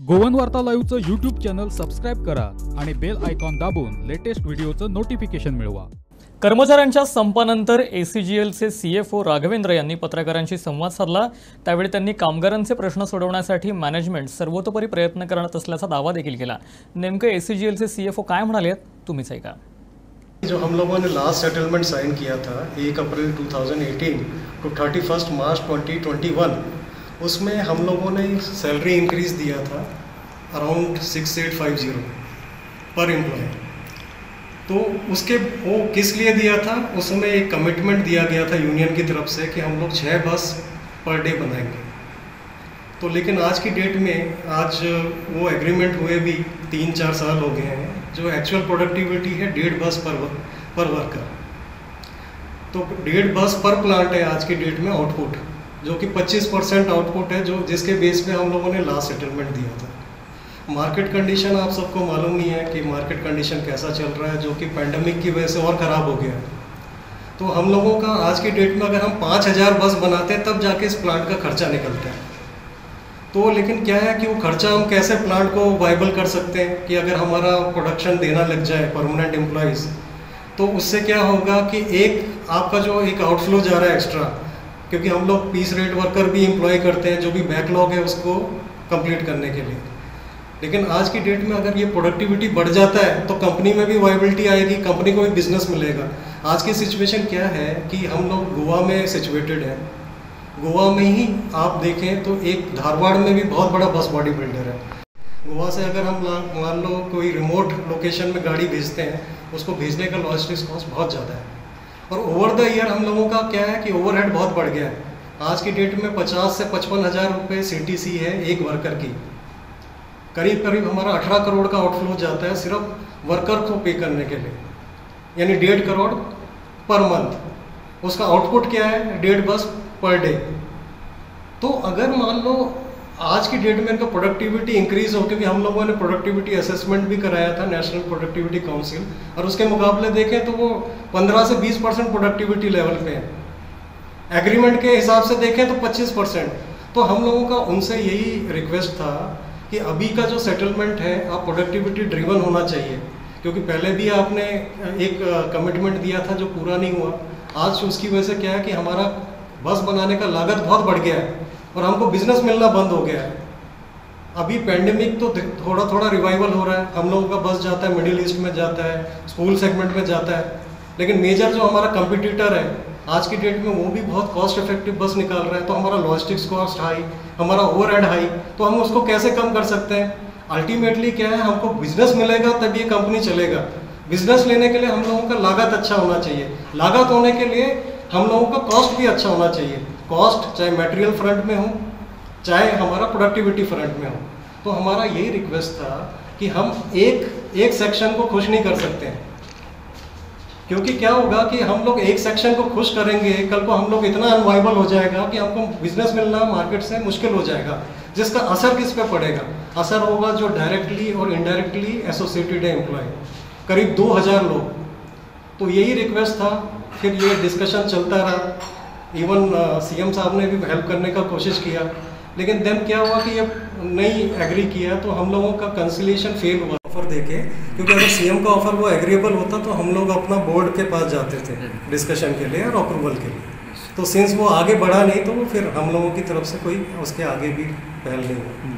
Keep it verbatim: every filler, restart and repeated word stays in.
गोवन वार्ता लाईव्हचं YouTube channel subscribe करा आणि बेल आयकॉन दाबून लेटेस्ट व्हिडिओचं नोटिफिकेशन मिळवा। कर्मचाऱ्यांच्या संपानंतर एसीजीएलचे सीएफओ राघवेंद्र यांनी पत्रकारांशी संवाद साधला। त्यावेळी त्यांनी कामगारांचे प्रश्न सोडवण्यासाठी मॅनेजमेंट सर्वतोपरी प्रयत्न करत असल्याचा दावा देखील केला। नेमके एसीजीएलचे सीएफओ काय म्हणाले तुम्हीच ऐका। जो हम लोगों ने लास्ट सेटलमेंट साइन किया था एक अप्रैल दो हज़ार अठारह टू थर्टी फर्स्ट मार्च दो हज़ार इक्कीस, उसमें हम लोगों ने सैलरी इंक्रीज दिया था around six eight five zero पर एम्प्लॉय। तो उसके वो किस लिए दिया था, उसमें एक कमिटमेंट दिया गया था यूनियन की तरफ से कि हम लोग छः बस पर डे बनाएंगे। तो लेकिन आज की डेट में आज वो एग्रीमेंट हुए भी तीन चार साल हो गए हैं। जो एक्चुअल प्रोडक्टिविटी है डेढ़ बस पर पर वर्कर, तो डेढ़ बस पर प्लांट है आज की डेट में आउटपुट, जो कि पच्चीस परसेंट आउटपुट है, जो जिसके बेस पे हम लोगों ने लास्ट सेटलमेंट दिया था। मार्केट कंडीशन आप सबको मालूम ही है कि मार्केट कंडीशन कैसा चल रहा है, जो कि पैंडमिक की वजह से और ख़राब हो गया। तो हम लोगों का आज की डेट में अगर हम पाँच हज़ार बस बनाते हैं तब जाके इस प्लांट का खर्चा निकलता है। तो लेकिन क्या है कि वो खर्चा हम कैसे प्लांट को वाइबल कर सकते हैं कि अगर हमारा प्रोडक्शन देना लग जाए परमानेंट एम्प्लॉयज़, तो उससे क्या होगा कि एक आपका जो एक आउटफ्लो जा रहा है एक्स्ट्रा, क्योंकि हम लोग पीस रेट वर्कर भी एम्प्लॉय करते हैं जो भी बैकलॉग है उसको कंप्लीट करने के लिए। लेकिन आज की डेट में अगर ये प्रोडक्टिविटी बढ़ जाता है तो कंपनी में भी वाइबिलिटी आएगी, कंपनी को भी बिजनेस मिलेगा। आज की सिचुएशन क्या है कि हम लोग गोवा में सिचुएटेड है। गोवा में ही आप देखें तो एक धारवाड़ में भी बहुत बड़ा बस बॉडी बिल्डर है। गोवा से अगर हम मान लो कोई रिमोट लोकेशन में गाड़ी भेजते हैं, उसको भेजने का लॉजिस्टिक्स कॉस्ट बहुत ज़्यादा है। और ओवर द ईयर हम लोगों का क्या है कि ओवरहेड बहुत बढ़ गया है। आज की डेट में पचास से पचपन हज़ार रुपये सी टी सी है एक वर्कर की। करीब करीब हमारा अठारह करोड़ का आउटफ्लो जाता है सिर्फ वर्कर को पे करने के लिए, यानी डेढ़ करोड़ पर मंथ। उसका आउटपुट क्या है, डेढ़ बस पर डे। तो अगर मान लो आज की डेट में इनका प्रोडक्टिविटी इंक्रीज हो, क्योंकि हम लोगों ने प्रोडक्टिविटी असेसमेंट भी कराया था नेशनल प्रोडक्टिविटी काउंसिल, और उसके मुकाबले देखें तो वो पंद्रह से बीस परसेंट प्रोडक्टिविटी लेवल पे है। एग्रीमेंट के हिसाब से देखें तो पच्चीस परसेंट। तो हम लोगों का उनसे यही रिक्वेस्ट था कि अभी का जो सेटलमेंट है आप प्रोडक्टिविटी ड्रिवन होना चाहिए, क्योंकि पहले भी आपने एक कमिटमेंट दिया था जो पूरा नहीं हुआ। आज उसकी वजह से क्या है कि हमारा बस बनाने का लागत बहुत बढ़ गया है और हमको बिजनेस मिलना बंद हो गया है। अभी पैंडेमिक तो थोड़ा थोड़ा रिवाइवल हो रहा है, हम लोगों का बस जाता है मिडिल ईस्ट में जाता है, स्कूल सेगमेंट में जाता है। लेकिन मेजर जो हमारा कंपटीटर है आज की डेट में वो भी बहुत कॉस्ट इफेक्टिव बस निकाल रहा है। तो हमारा लॉजिस्टिक्स कॉस्ट हाई, हमारा ओवरहेड हाई, तो हम उसको कैसे कम कर सकते हैं। अल्टीमेटली क्या है, हमको बिजनेस मिलेगा तब ये कंपनी चलेगा। बिजनेस लेने के लिए हम लोगों का लागत अच्छा होना चाहिए, लागत होने के लिए हम लोगों का कॉस्ट भी अच्छा होना चाहिए। कॉस्ट चाहे मटेरियल फ्रंट में हो, चाहे हमारा प्रोडक्टिविटी फ्रंट में हो। तो हमारा यही रिक्वेस्ट था कि हम एक एक सेक्शन को खुश नहीं कर सकते हैं, क्योंकि क्या होगा कि हम लोग एक सेक्शन को खुश करेंगे, कल को हम लोग इतना अनवाइबल हो जाएगा कि हमको बिजनेस मिलना मार्केट से मुश्किल हो जाएगा। जिसका असर किस पे पड़ेगा, असर होगा जो डायरेक्टली और इनडायरेक्टली एसोसिएटेड है एम्प्लॉय, करीब दो हज़ार लोग। तो यही रिक्वेस्ट था। फिर ये डिस्कशन चलता रहा, इवन सीएम साहब ने भी हेल्प करने का कोशिश किया, लेकिन देन क्या हुआ कि ये नहीं एग्री किया, तो हम लोगों का कंसिलिएशन फेल हुआ ऑफर देके। क्योंकि अगर सीएम का ऑफर वो एग्रीएबल होता तो हम लोग अपना बोर्ड के पास जाते थे डिस्कशन के लिए और अप्रूवल के लिए। तो सिंस वो आगे बढ़ा नहीं तो वो फिर हम लोगों की तरफ से कोई उसके आगे भी पहल नहीं हुई।